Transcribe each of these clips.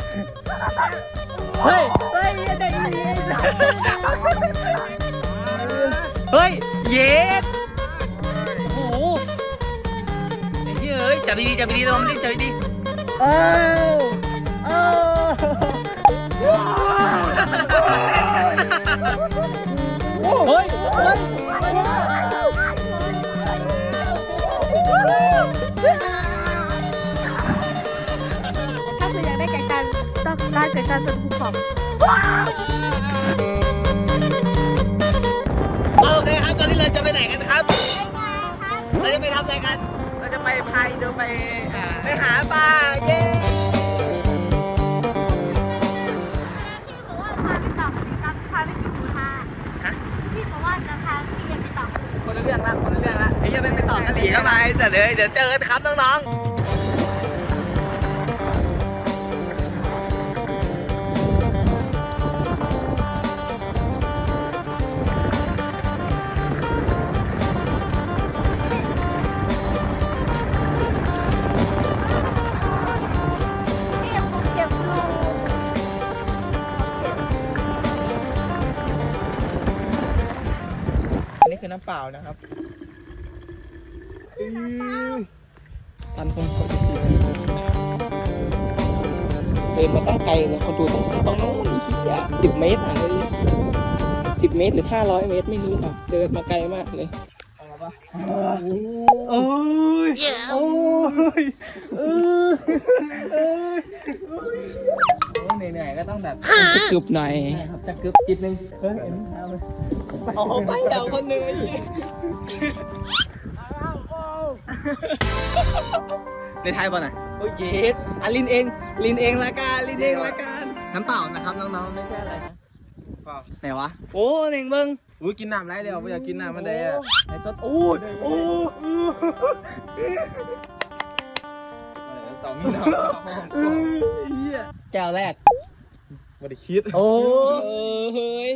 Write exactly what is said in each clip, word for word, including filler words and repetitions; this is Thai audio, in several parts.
เฮ้ยเฮ้ยเด็กดีเฮ้ยเย็ดโอ้โหไอ้เฮ้ยจับดีๆจับดีๆลองดิจับดีๆเอ้าเอ้าเฮ้ยเฮ้ยถ้าคุณอยากได้ไก่ตันต้องร้านไก่ตันสุดภูเขาโอเคครับตอนนี้เราจะไปไหนกันครับเราจะไปทำอะไรกันเราจะไปพายเดินไปไปหาปลาเย้พี่บอกว่าพาไปต่อกิจกรรมพาไปกินหมูทะฮะพี่บอกว่าจะพาพี่เรียนไปต่อคนละเรื่องละคนละเรื่องละไอ้ยังไปต่อกะหรี่เข้ามาแต่เลยเดี๋ยวเจอกันครับน้องๆนี่คือน้ำเปล่านะครับตันคนเขาจะกินเดินมาตั้งไกลเลยเขาดูตรงตรงโน้นนี่คิดยากสิบเมตรอ่ะสิบเมตรหรือห้าร้อยเมตรไม่รู้อ่ะเดินมาไกลมากเลยเอาปะโอ้ยโอ้ยเออเออเหนื่อยๆก็ต้องแบบจะกึบหน่อยครับจะกึบจิบนึงเฮ้ยเอ็มเอาเลยเอาไปเดี๋ยวคนหนึ่งไอ้ยี่ในไทยบอลน่ะโอ้ยเย็ดอ่ะลินเองลินเองละกันลินเองละกันน้ำเปล่านะครับน้องๆไม่ใช่อะไรนะเปล่าไหนวะโอ้หนึ่งเบิ้งอุ้ยกินน้ำไรเดียวไม่อยากกินน้ำมันได้อะไอ้จดโอ้โอ้ต่อมีน้ำแก้วแรกไม่ได้คิดโอ้เฮ้ย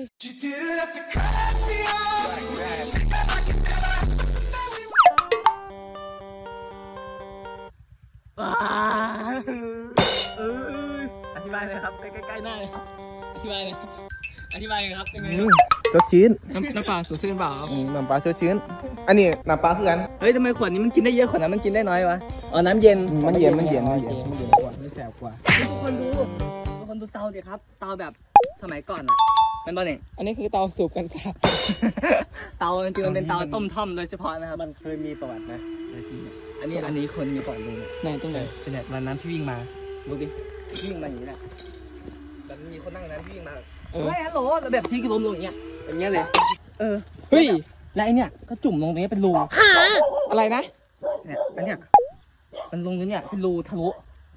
อธิบายเลยครับใกล้ๆหน้าเลยครับอธิบายเลยอธิบายเลยครับยังไงสดชื่นน้ำน้ำปลาสดชื่นเปล่าครับน้ำปลาสดชื่นอันนี้น้ำปลาคือกันเฮ้ยทำไมขวดนี้มันกินได้เยอะขวดนั้นมันกินได้น้อยวะอ๋อน้ำเย็นมันเย็นมันเย็นมันเย็นมันเย็นกว่าไม่แสบกว่าทุกคนดูทุกคนดูเตาดิครับเตาแบบสมัยก่อนอ่ะมันบ่เนี่ยอันนี้คือเตาสูบกันสาบเตาจริงๆมันเป็นเตาต้มท่อมโดยเฉพาะนะครับมันเคยมีประวัตินะในที่นี้อันนี้อันนี้คนมีก่อนดูไหนตรงไหนเป็นแบบวันนั้นพี่วิ่งมาดูดิวิ่งมาอย่างนี้แหละแบบมีคนนั่งนั้นวิ่งมาเฮ้ยฮัลโหลแบบพี่ล้มลงอย่างเงี้ยอย่างเงี้ยเลยเออเฮ้ยแล้วไอเนี้ยก็จุ่มลงตรงนี้เป็นรูอะไรนะเนี่ยอันเนี้ยมันลงตรงเนี้ยเป็นรูทะลุ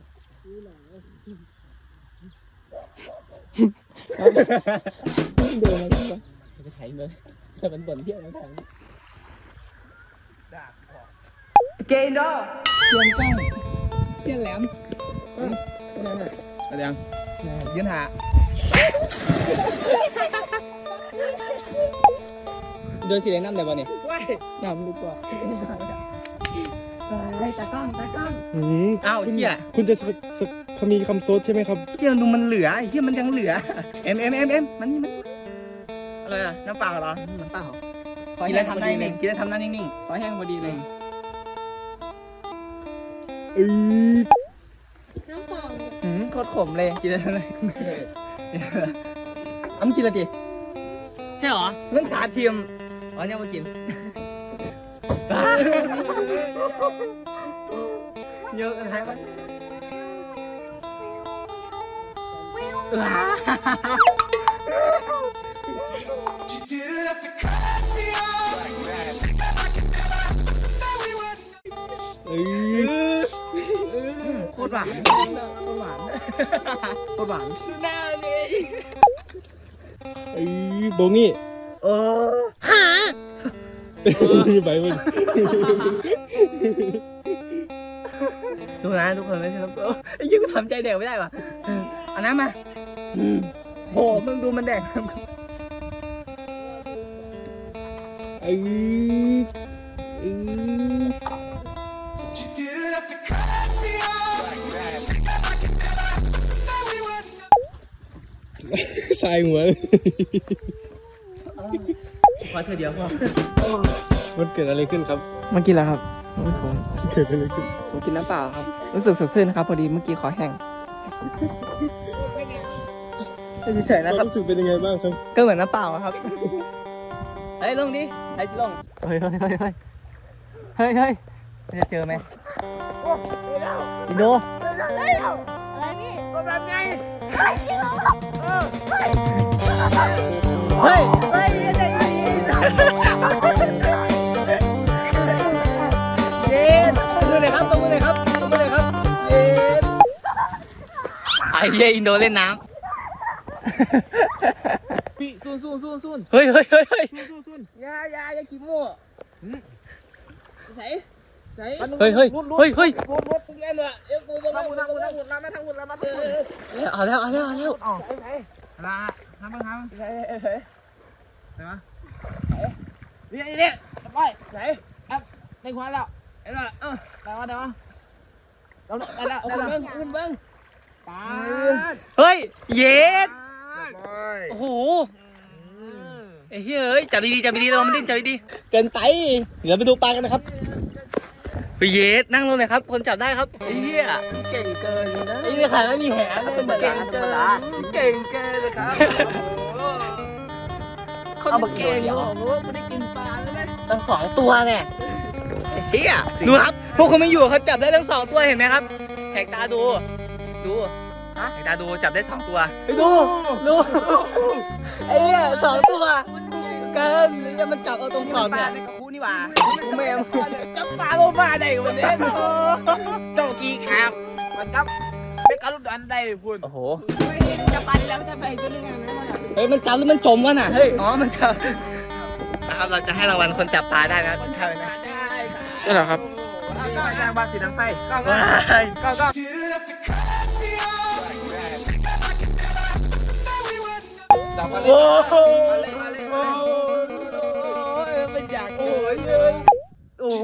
เดินมาดิจะไถเลยแต่มันบ่นเที่ยวแล้วไถเกย์ดอเทียนตั้งเทียนแหลมอะไรยังยืนหาเดินสีแดงน้ำไหนวะเนี่ยน้ำลูกกว่าไอ้ตากล้องตากล้องอ้าวเฮียคุณจะเขามีคำโซดใช่ไหมครับเฮียดูมันเหลือเฮียมันยังเหลือเอ็มเอ็มเอ็มเอ็มมันนี่มันอะไรอะน้ำเปล่าเหรอน้ำเปล่ากินแล้วทำหน้านิ่งกินแล้วทำหน้านิ่งๆขอแห้งพอดีเลยน้ำเปล่าหืมโคตรขมเลยกินแล้วอะไรอ้ำกินอะไรดิใช่เหรอเรื่องสาเทียมอ๋อเนี่ยมากินเยอะกันไหมวะโคตรหวานโคตรหวานโคตรหวานหน้าเลยไอ้โบงี้เออหาไปมันดูนะทุกคนไม่ใช่ครับไอ้ยิ่งก็ทำใจแดกไม่ได้ว่ะเอาน้ำมาโหมึงดูมันแดกไอ้ไอ้โสายหัวขอเธอเดียวพอมันเกิดอะไรขึ้นครับเมื่อกี้แล้วครับผมเกิดอะไรขึ้นผมกินน้ำเปล่าครับรู้สึกสดชื่นนะครับพอดีเมื่อกี้ขอแห้งเฉยๆคนะวามครับรู้สึกเป็นยังไงบ้างครับก็เหมือนน้ำเปล่าครับเฮ้ยลงดิไอ้ชิลงเฮ้ยเฮ้ยเฮ้ยเฮ้ยเฮ้ยเฮ้ยจะเจอไหมอินโดอะไรพี่แบบไงเฮ้ยเฮ้ยเด็กดีเย็นตรงมือหน่อยครับตรงมือหน่อยครับตรงมือหน่อยครับเย็นไอ้เหี้ยอินโดเล่นน้ำพี่ซุนซุนซุนซุนเฮ้ยเฮ้ยเฮ้ยเฮ้ยซุนซุนซุนยายายาขี้มั่วใส่ใส่เฮ้ยเฮ้ยเฮ้ยเฮ้ยรถรถเงี้ยเลยเอ้ยกูทำกูทำกูทำกูทำมาทำกูทำมาเถอะเอาแล้วเอาแล้วเอาแล้วอ๋อใส่ใส่ลาทำบ้างทำใส่ใส่ใส่ใส่มาใส่เนี่ยเนี่ยไปใส่อัพในควันแล้วเห็นไหมเออได้มาได้มาเราได้แล้วได้แล้วขึ้นเบิ้งปาดเฮ้ยเย็ดไปโอ้โหไอ้เฮ้ยจับดีๆจับดีๆระวังมันดิ้นจับดีๆเกินไปเดี๋ยวไปดูปลากันนะครับไปเย็ดนั่งลงเลยครับคนจับได้ครับไอ้เหี้ยเก่งเกินนะไอ้นี่ขายไม่มีแหเลยเหมือนเก่งเกินเก่งเกินเลยครับคนเก่งผมรู้ว่าไม่ได้กินปลาแล้วนะตั้งสองตัวเนี่ยไอ้เหี้ยดูครับพวกคนไม่อยู่เขาจับได้ทั้งสองตัวเห็นไหมครับแหกตาดูดูแหกตาดูจับได้สองตัวไปดูดูไอ้เหี้ยสองตัวเกินไอ้เหี้ยมันจับเอาตรงขอบเนี่ยคู่นี่หว่ากูแม่งจับปลาโลมาได้วันนี้เจ้ากี้ครับมันจับไม่กระลุดอันได้พูดโอ้โหจับปลาได้แล้วไม่ใช่ไปตัวนึงไงเฮ้ยมันจับหรือมันจมวะน่ะ เฮ้ย อ๋อ มันจับนะครับเราจะให้รางวัลคนจับปลาได้นะใช่ไหมนะได้ค่ะใช่เหรอครับก็ไปจ้างบาสีดังไฟก็ว้ายก็ก็โอ้โหมาเลยมาเลยมาเลยโอ้ยไม่อยากโอ้ยโอ้โห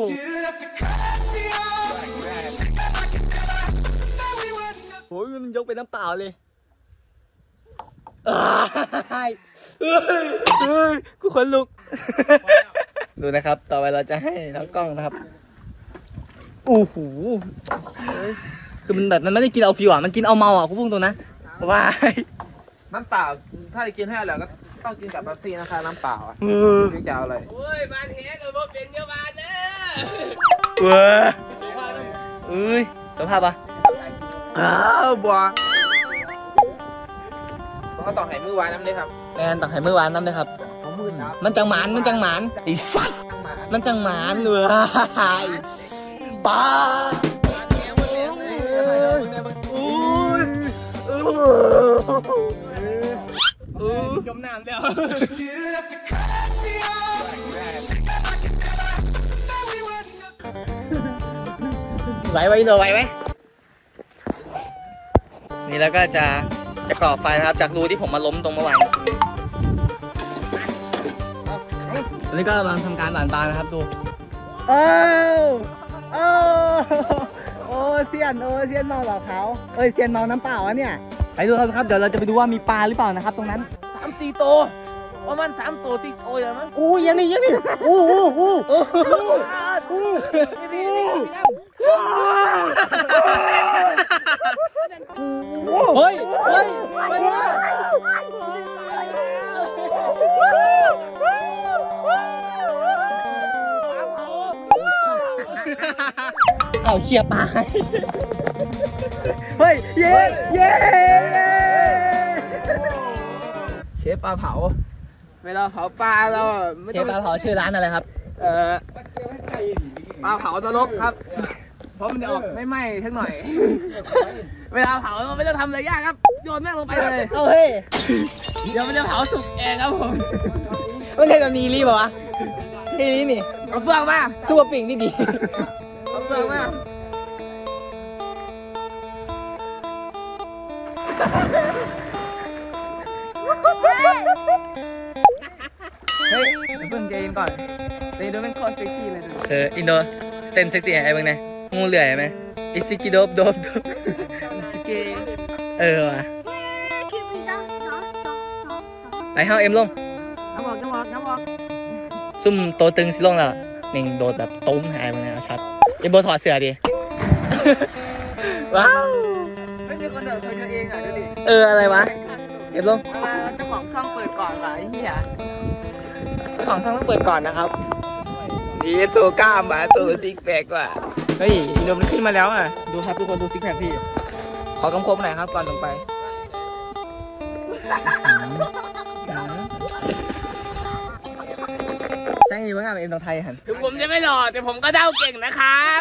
โอ้ยมันยกเป็นน้ำเปล่าเลยอ้ายเฮ้ยเฮ้ยกูขนลุก ดูนะครับ ต่อไปเราจะให้น้องกล้องนะครับ โอ้โหเฮ้ยคือมันแบบมันไม่ได้กินเอาฟิวอ่ะ มันกินเอาเมาอ่ะกูพูดตรงนะว้ายน้ำเปล่าถ้าจะกินให้อร่อยก็ต้องกินกับเป๊ปซี่นะคะน้ำเปล่าอ่ะเออถึงจะอร่อยเว้ยเอ้ยสภาพปะอ้าวบัวก็ต้องให้มือไว้น้ำเลยครับแนนตักให้มือหวานน้ำเลยครับเอามือจับมันจังหมานมันจังหมานไอ้สัตว์มันจังหมานเลยปลาจมน้ำเดียวไหวไหวหน่อยไหวไหมนี่แล้วก็จะจะก่อไฟนะครับจากรูที่ผมมาล้มตรงเมื่อวานตอนนี้ก็กำลังทำการหว่านปลานะครับดูโอ้โอ้โอ้เซียนโอ้เซียนเมาเหล่าเขาเอ้ยเซียนเมาน้ำเปล่าอะเนี่ยไปดูกันครับเดี๋ยวเราจะไปดูว่ามีปลาหรือเปล่านะครับตรงนั้นสามสี่ตัวประมาณสามตัวสี่ตัวอย่างนั้นอู้ยังนี่ยังนี่อู้อู้อู้อู้อู้เฮ้ยเฮ้ยไปมาเอาเขี่ยปลาเฮ้ยเย้เย้เชฟปลาเผาเวลาเผาปลาเราไม่เชต้ฟองปลาเผาชื่อร้านอะไรครับเอ่อปลาเผานรกครับ เพราะมันจะออกไม่ไหม้ทั้งหน่อย เวลาเผาเราไม่ต้องทำอะไรยากครับโยนแม่งลงไปเลยเอาเฮ้ยเดี๋ยวมันจะเผาสุกเองครับผมมันใช่แบบนี้รีบป่าวะนี่นี่นี่เอาเฟืองมาคือว่าปิ่งนี่ดีเอาเฟืองมาเฮ้ยเพิ่งใจเย็นก่อนเดี๋ยวดูมันโคตรเซ็กซี่เลยดูเอออินโดเต้นเซ็กซี่ไอ้เบ้างไงงูเลื่อยไหมอิซิกิโดบโดบโดบเกย์เออว่ะเฮ้ยคิดไม่ได้น้องน้องน้องไปเฮาเอ็มลงน้ำบอกน้ำบอกน้ำบอกซุ่มโตตึงสิลงแล้วหนึ่งโดดแบบตุ้มหายไปเลยชัดเอ็มโบถอดเสื้อดิ ว้าวไม่มีคนเดินคนเองอ่ะดูดิเอออะไรวะเอ็มลงเจ้าของช่องเปิดก่อนว่ะไอ้เหี้ยเจ้าของช่องต้องเปิดก่อนนะครับนี่โซก้ามาโซซิกแพคว่ะเฮ้ยอินโดมันขึ้นมาแล้วอ่ะดูครับทุกคนดูซิกแพคพี่ขอกำคมหน่อยครับก่อนลงไปแจ้งดีว่างามเอ็มตองไทยหันถึงผมจะไม่หล่อแต่ผมก็เด้าเก่งนะครับ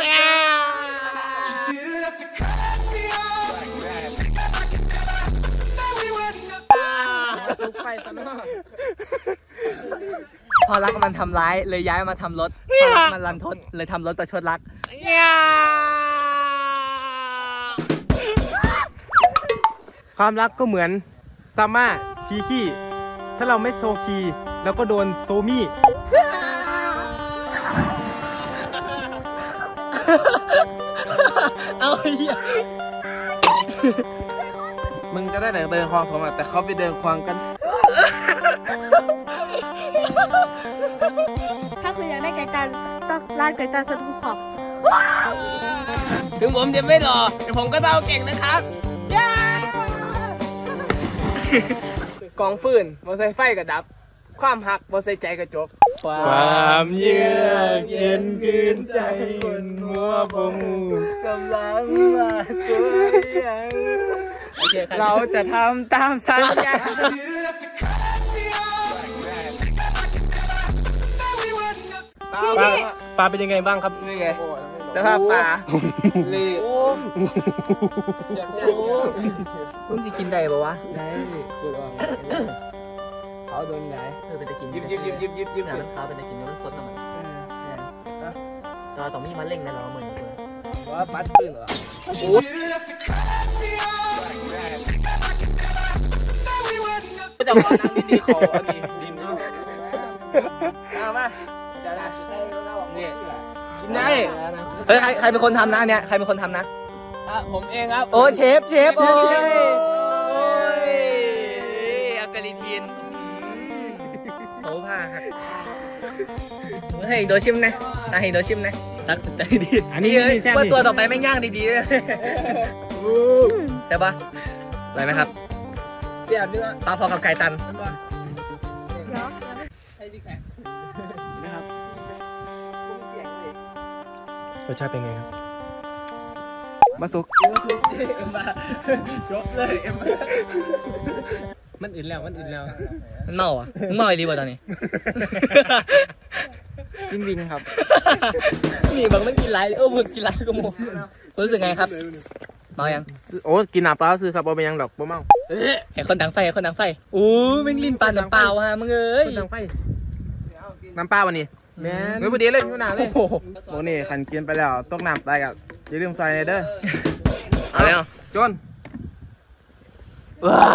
ไฟตอนนั้นพอรักมันทำร้ายเลยย้ายมาทำรถพอรักมันรันทดเลยทำรถประชดรักความรักก็เหมือนซาม่าชีขี้ถ้าเราไม่โซคีเราก็โดนโซมี่เอาเหี้ยมึงจะได้แต่เดินคลองผมอ่ะแต่เขาไปเดินคลองกันถ้าคุณอยากได้ไก่ตันต้องร้านไก่ตันสตูขอบถึงผมจะไม่หล่อแต่ผมก็เด้าเก่งนะครับกองฟืนบอใส่ไฟกระดับ ความหักบอใส่ใจกระจกความเยือกเย็นคืนใจคนมัวบงกำลังมาตัวอย่างเราจะทำตามสัญญาปลาปลาเป็นยังไงบ้างครับนี่ไงสภาพป่าเลยโอ้คุณจะกินได้ปะวะได้คุณว่าเขาโดนไหนเออเป็นตะกินยิบยิบยิบยิบยิบยิบเนี่ยมันข้าวเป็นตะกินมันสดน้ำมันตอนต้องมีมาเล่งนะเราเหมือนกันว่าปัดปืนเหรอโอ้จะมานั่งดีๆขออันนี้ดินเอามาเดี๋ยวนะนี่กินได้เฮ้ยใครใครเป็นคนทำนะเนี่ยใครเป็นคนทำนะอ่ะผมเองครับโอ้เชฟเชฟโอ้ยโอ้ยอัลกาลิทีนโซฟาครับให้โดชิมนะอ่ะให้โดชิมนะตักตักดีอันนี้เลยว่าตัวต่อไปไม่ย่างดีๆเลยใช่ปะอร่อยไหมครับเสียบเนื้อปลาพอกับไก่ตันให้ดิแข็งนะครับรสชาติเป็นไงครับมาสุกเอ็มมาจบเลยเอ็มมามันอื่นแล้วมันอื่นแล้วมันเมาอ่ะมึงเมาอีรีบ่ตอนนี้กินวิงครับนี่บางมันกินไรเออมึงกินไรก็โมรู้สึกไงครับเมายังโอ้กินน้ำเปล่าซื้อครับบ่เป็นยังดอกบ่เมาเห็นคนดังไฟเห็นคนดังไฟอู้แม่งลิ้นปลาน้ำเปล่าอ่ะมึงเอ้ยน้ำไฟน้ำเปล่าวันนี้แม่นเฮ้ยพอดีเลยอยู่หนาเลยโอ้โหโอ้นี่ขันกินไปแล้วตกน้ำตายกับอย่าลืมใส่เด้อเอาแล้วจนว้า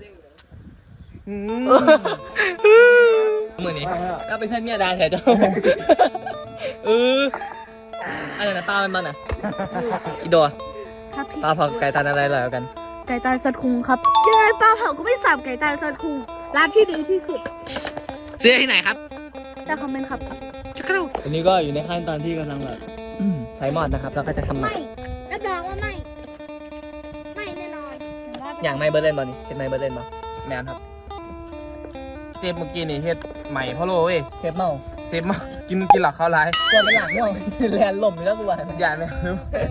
มือนี้ก็เป็นเพื่อนเมียดาแถวเจ้าเอออะไรนะปลามันมันอ่ะอีโดครับพี่ปลาเผาไก่ตันอะไรอร่อยกว่ากันไก่ตันสัตว์คุงครับยังไงปลาเผาก็ไม่สับไก่ตันสัตว์คุงร้านที่ดีที่สุดซื้อที่ไหนครับแต่คอมเมนต์ครับจักรอันนี้ก็อยู่ในขั้นตอนที่กำลังแบบใส่หมอดนะครับแล้วก็จะทำใหม่รับรองว่าไม่ ไม่แน่นอนอย่างไม่เบอร์เล่นบอลนี่เป็นไม่เบอร์เล่นบอลแมนครับเซฟเมื่อกี้นี่เฮ็ดใหม่พะโล้เว้ยเชฟเมาเซฟมากินกินหลักเขาหลายตัวเป็นหลังเนี่ยแลนลมอยู่แล้วกูว่าอย่าเลยรู้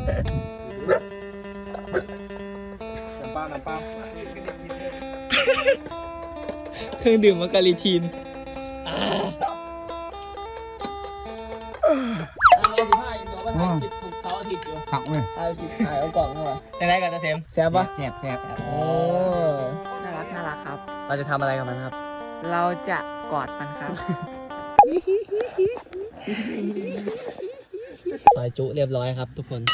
น้ำเปล่าน้ำเปล่าเครื่องดื่มมากาลิทีนผักเว้ยถ่ายผิดถ่ายเอากล่องเข้ามายังไงกันจะเทมแซ่บปะแซ่บแซ่บโอ้น่ารักน่ารักครับเราจะทำอะไรกับมันครับเราจะกอดมันครับซอยจุเรียบร้อยครับทุกคน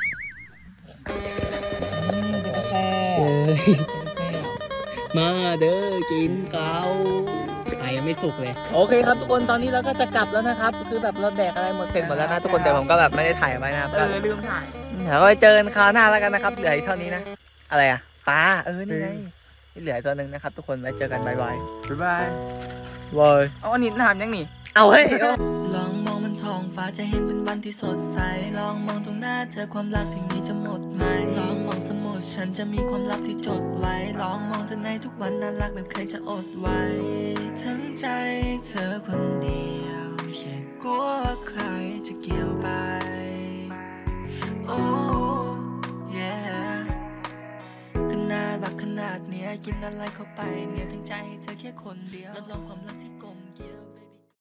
มาเด้อกินเกาไก่ยังไม่สุกเลยโอเคครับทุกคนตอนนี้เราก็จะกลับแล้วนะครับคือแบบเราแดกอะไรหมดเสร็จหมดแล้วนะทุกคนแต่ผมก็แบบไม่ได้ถ่ายไว้นะครับเออลืมถ่ายเดี๋ยวก็ไปเจอกันคราวหน้าแล้วกันนะครับเดี๋ยวเท่านี้นะอะไรอ่ะปลาเออนี่ไงที่เหลือตัวหนึ่งนะครับทุกคนไว้เจอกันบายบายบ๊ายบายบายเอาอันนี้น้ำยังนี่เอาเฮ้ยลองมองบนท้องฟ้าจะเห็นเป็นวันที่สดใส ลองมองตรงหน้าเธอความรักที่มีจะหมดไหม ลองมองสมุดฉันจะมีความลับที่จดไว้ ลองมองเธอในทุกวันน่ารักแบบใครจะอดไว้ ทั้งใจเธอคนเดียวแค่กลัวว่าใครจะเกี่ยวไป โอ้ yeah ก็น่ารักขนาดเนี้ยกินอะไรเข้าไปเนี่ยทั้งใจให้เธอแค่คนเดียวรับรองความรักที่โก